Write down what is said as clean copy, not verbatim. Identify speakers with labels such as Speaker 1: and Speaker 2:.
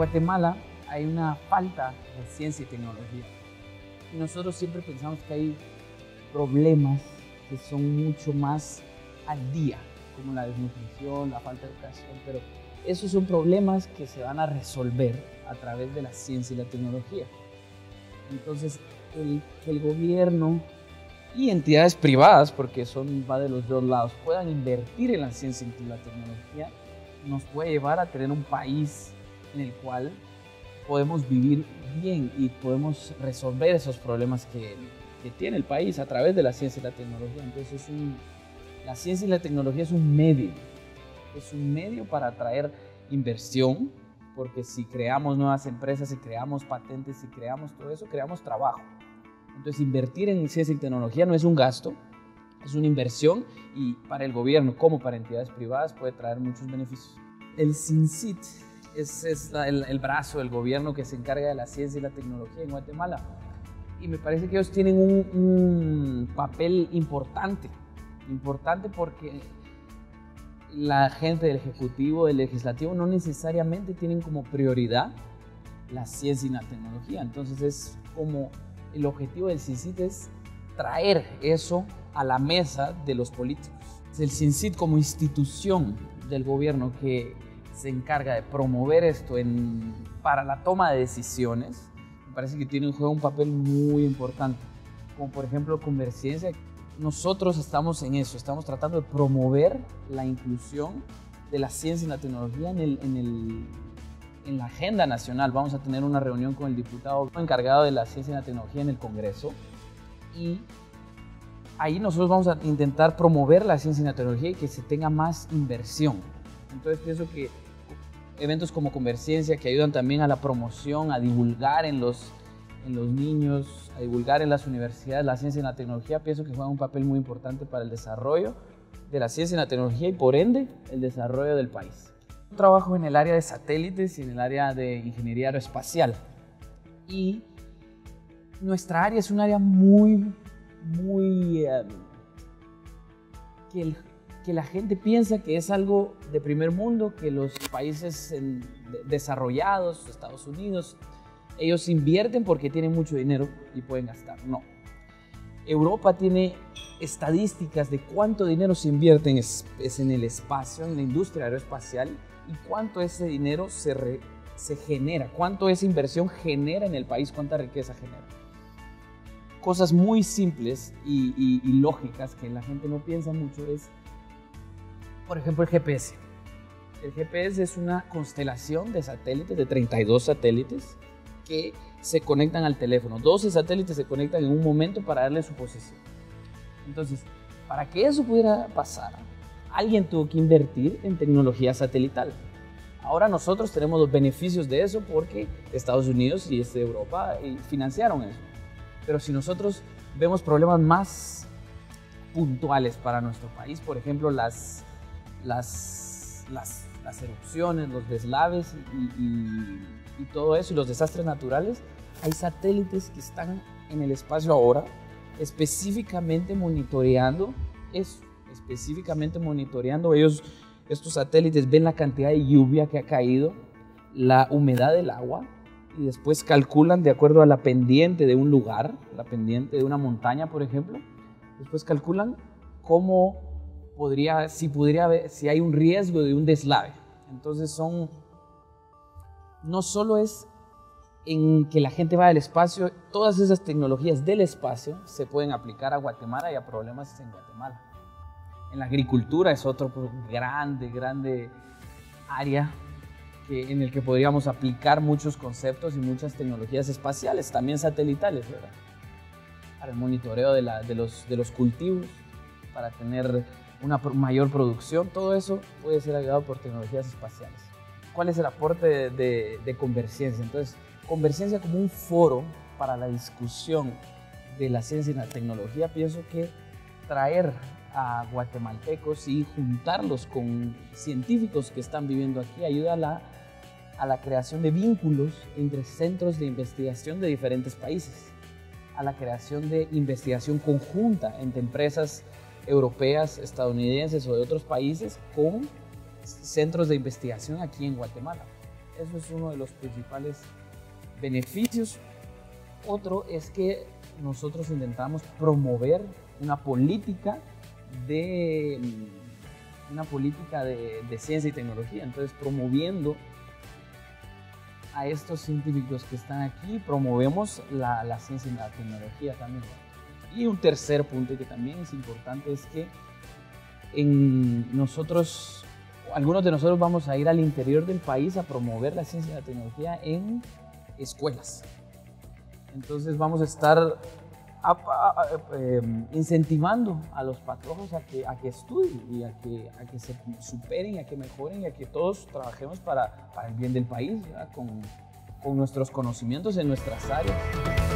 Speaker 1: Guatemala hay una falta de ciencia y tecnología. Y nosotros siempre pensamos que hay problemas que son mucho más al día, como la desnutrición, la falta de educación, pero esos son problemas que se van a resolver a través de la ciencia y la tecnología. Entonces, que el gobierno y entidades privadas, porque va de los dos lados, puedan invertir en la ciencia y la tecnología, nos puede llevar a tener un país en el cual podemos vivir bien y podemos resolver esos problemas que tiene el país a través de la ciencia y la tecnología. Entonces, la ciencia y la tecnología es un medio para atraer inversión, porque si creamos nuevas empresas, si creamos patentes, si creamos todo eso, creamos trabajo. Entonces, invertir en ciencia y tecnología no es un gasto, es una inversión, y para el gobierno como para entidades privadas puede traer muchos beneficios. El CINCIT es el brazo del gobierno que se encarga de la ciencia y la tecnología en Guatemala. Y me parece que ellos tienen un papel importante porque la gente del Ejecutivo, del Legislativo, no necesariamente tienen como prioridad la ciencia y la tecnología. Entonces es como el objetivo del CINCIT es traer eso a la mesa de los políticos. El CINCIT como institución del gobierno que se encarga de promover esto para la toma de decisiones, me parece que juega un papel muy importante. Como por ejemplo Converciencia, nosotros estamos en eso, estamos tratando de promover la inclusión de la ciencia y la tecnología en la agenda nacional. Vamos a tener una reunión con el diputado encargado de la ciencia y la tecnología en el Congreso, y ahí nosotros vamos a intentar promover la ciencia y la tecnología y que se tenga más inversión. Entonces pienso que eventos como Converciencia, que ayudan también a la promoción, a divulgar en los niños, a divulgar en las universidades la ciencia y la tecnología, pienso que juegan un papel muy importante para el desarrollo de la ciencia y la tecnología y por ende el desarrollo del país. Yo trabajo en el área de satélites y en el área de ingeniería aeroespacial, y nuestra área es un área muy que la gente piensa que es algo de primer mundo, que los países desarrollados, Estados Unidos, ellos invierten porque tienen mucho dinero y pueden gastar. No. Europa tiene estadísticas de cuánto dinero se invierte en el espacio, en la industria aeroespacial, y cuánto ese dinero se genera, cuánto esa inversión genera en el país, cuánta riqueza genera. Cosas muy simples y lógicas que la gente no piensa mucho es, por ejemplo, el GPS. El GPS es una constelación de satélites, de 32 satélites, que se conectan al teléfono. 12 satélites se conectan en un momento para darle su posición. Entonces, para que eso pudiera pasar, alguien tuvo que invertir en tecnología satelital. Ahora nosotros tenemos los beneficios de eso porque Estados Unidos y Europa financiaron eso. Pero si nosotros vemos problemas más puntuales para nuestro país, por ejemplo, las erupciones, los deslaves y todo eso, y los desastres naturales, hay satélites que están en el espacio ahora específicamente monitoreando eso, estos satélites ven la cantidad de lluvia que ha caído, la humedad del agua, y después calculan de acuerdo a la pendiente de un lugar, la pendiente de una montaña, por ejemplo, después calculan si hay un riesgo de un deslave. Entonces no solo es en que la gente va al espacio, todas esas tecnologías del espacio se pueden aplicar a Guatemala y a problemas en Guatemala. En la agricultura es otro grande área en el que podríamos aplicar muchos conceptos y muchas tecnologías espaciales, también satelitales, ¿verdad? Para el monitoreo de los cultivos, para tener una mayor producción, todo eso puede ser ayudado por tecnologías espaciales. ¿Cuál es el aporte de Converciencia? Entonces, Converciencia como un foro para la discusión de la ciencia y la tecnología, pienso que traer a guatemaltecos y juntarlos con científicos que están viviendo aquí ayuda a la creación de vínculos entre centros de investigación de diferentes países, a la creación de investigación conjunta entre empresas europeas, estadounidenses o de otros países con centros de investigación aquí en Guatemala. Eso es uno de los principales beneficios. Otro es que nosotros intentamos promover una política de ciencia y tecnología. Entonces, promoviendo a estos científicos que están aquí, promovemos la ciencia y la tecnología también. Y un tercer punto que también es importante es que algunos de nosotros vamos a ir al interior del país a promover la ciencia y la tecnología en escuelas. Entonces vamos a estar incentivando a los patojos a que estudien y a que se superen, a que mejoren y a que todos trabajemos para el bien del país, con nuestros conocimientos en nuestras áreas.